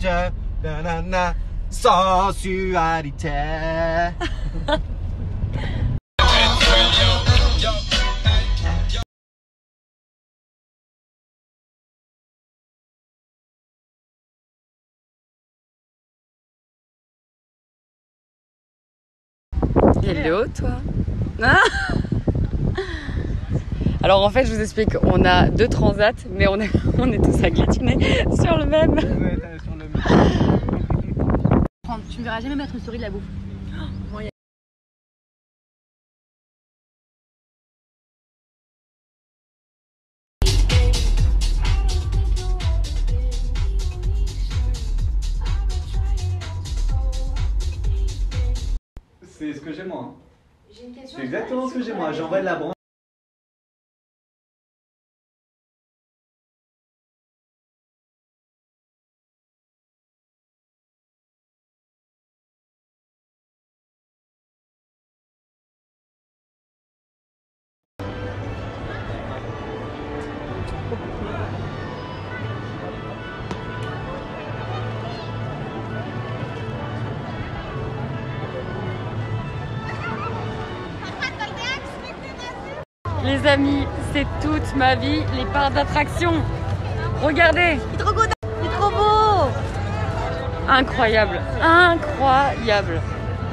nanana, sensualité. Hello toi. Ah alors en fait je vous explique, on a 2 transats mais on est tous agglutinés sur le même. Tu me verras jamais mettre une story de la bouffe. C'est ce que j'ai moi. J'ai une question. C'est exactement ce que j'ai moi. J'envoie de la branche. Les amis, c'est toute ma vie, les parcs d'attraction. Regardez. Il est trop beau. Il est trop beau. Incroyable, incroyable.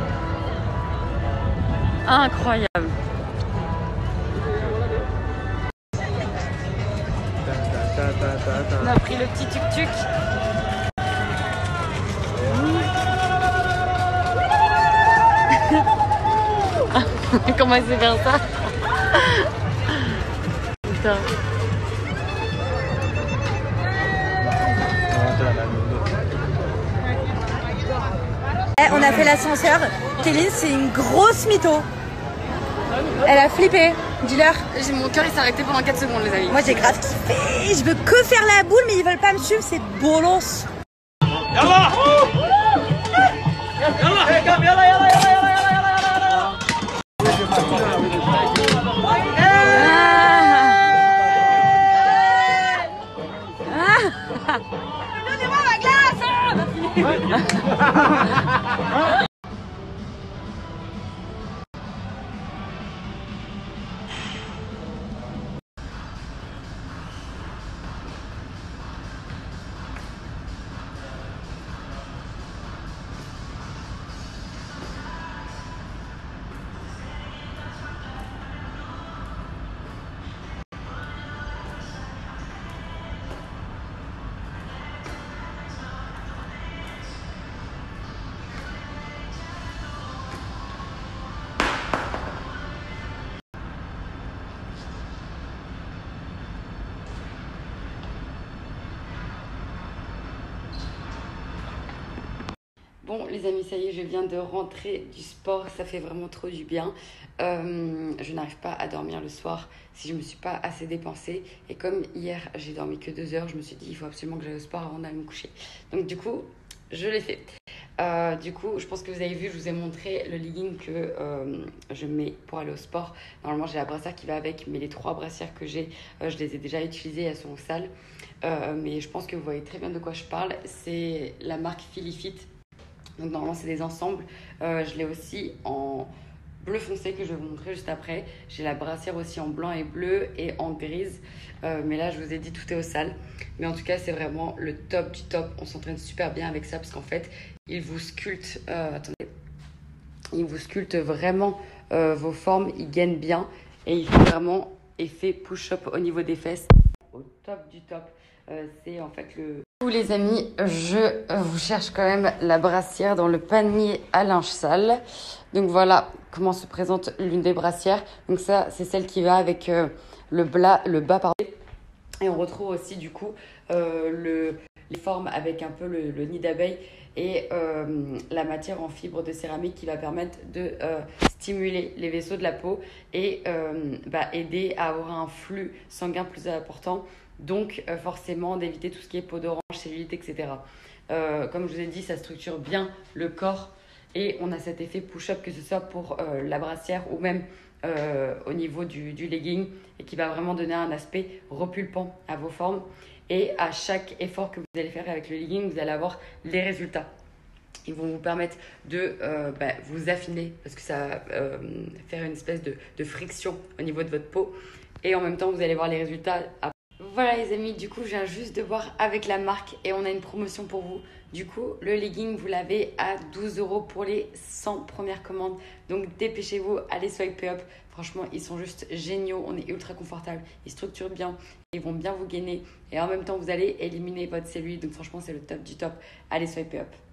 Incroyable. On a pris le petit tuk-tuk. Comment elle sait faire ça? Putain. On a fait l'ascenseur. Kéline, c'est une grosse mytho. Elle a flippé. Dis-leur. Mon cœur il s'est arrêté pendant 4 secondes les amis. Moi j'ai grave kiffé. Je veux que faire la boule, mais ils veulent pas me suivre. C'est bolos. Yallah! Donnez-moi ma glace. Bon les amis, ça y est, je viens de rentrer du sport, ça fait vraiment trop du bien. Je n'arrive pas à dormir le soir si je ne me suis pas assez dépensée. Et comme hier, j'ai dormi que 2 heures, je me suis dit il faut absolument que j'aille au sport avant d'aller me coucher. Donc du coup, je l'ai fait. Du coup, je pense que vous avez vu, je vous ai montré le legging que je mets pour aller au sport. Normalement, j'ai la brassière qui va avec, mais les 3 brassières que j'ai, je les ai déjà utilisées, elles sont sales. Mais je pense que vous voyez très bien de quoi je parle. C'est la marque Philifit. Donc normalement c'est des ensembles. Je l'ai aussi en bleu foncé que je vais vous montrer juste après. J'ai la brassière aussi en blanc et bleu et en grise. Mais là je vous ai dit tout est au sale. Mais en tout cas c'est vraiment le top du top. On s'entraîne super bien avec ça parce qu'en fait il vous sculpte. Attendez. Il vous sculpte vraiment vos formes. Il gaine bien. Et il fait vraiment effet push-up au niveau des fesses. Au top du top. C'est en fait le... Vous les amis, je vous cherche quand même la brassière dans le panier à linge sale. Donc voilà comment se présente l'une des brassières. Donc ça, c'est celle qui va avec le bas pardon. Et on retrouve aussi du coup les formes avec un peu le nid d'abeille et la matière en fibre de céramique qui va permettre de stimuler les vaisseaux de la peau et aider à avoir un flux sanguin plus important. Donc forcément d'éviter tout ce qui est peau d'orange, cellulite, etc. Comme je vous ai dit, ça structure bien le corps et on a cet effet push-up que ce soit pour la brassière ou même au niveau du legging et qui va vraiment donner un aspect repulpant à vos formes. Et à chaque effort que vous allez faire avec le legging, vous allez avoir les résultats. Ils vont vous permettre de vous affiner parce que ça va faire une espèce de friction au niveau de votre peau. Et en même temps, vous allez voir les résultats. Voilà les amis, du coup, je viens juste de voir avec la marque et on a une promotion pour vous. Du coup, le legging, vous l'avez à 12 € pour les 100 premières commandes. Donc dépêchez-vous, allez swiper up. Franchement, ils sont juste géniaux. On est ultra confortable. Ils structurent bien. Ils vont bien vous gainer. Et en même temps, vous allez éliminer votre cellulite. Donc franchement, c'est le top du top. Allez swiper up.